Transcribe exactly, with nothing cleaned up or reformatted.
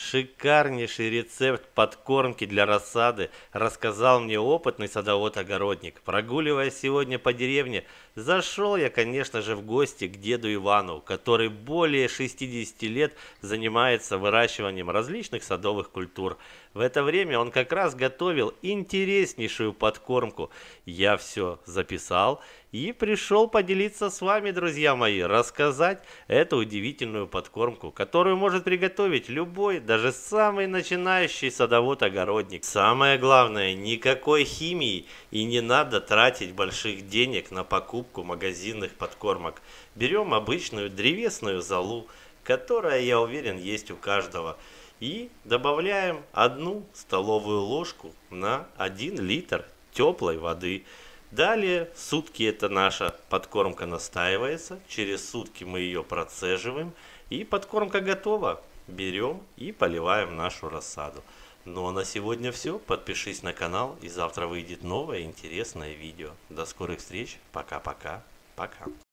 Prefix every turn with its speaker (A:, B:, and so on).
A: Шикарнейший рецепт подкормки для рассады рассказал мне опытный садовод-огородник. Прогуливаясь сегодня по деревне, зашел я, конечно же, в гости к деду Ивану, который более шестидесяти лет занимается выращиванием различных садовых культур. В это время он как раз готовил интереснейшую подкормку. Я все записал и пришел поделиться с вами, друзья мои, рассказать эту удивительную подкормку, которую может приготовить любой, даже самый начинающий садовод-огородник. Самое главное, никакой химии и не надо тратить больших денег на покупку магазинных подкормок. Берем обычную древесную золу, которая, я уверен, есть у каждого. И добавляем одну столовую ложку на один литр теплой воды. Далее сутки эта наша подкормка настаивается, через сутки мы ее процеживаем и подкормка готова. Берем и поливаем нашу рассаду. Ну а на сегодня все. Подпишись на канал, и завтра выйдет новое интересное видео. До скорых встреч. Пока-пока. Пока.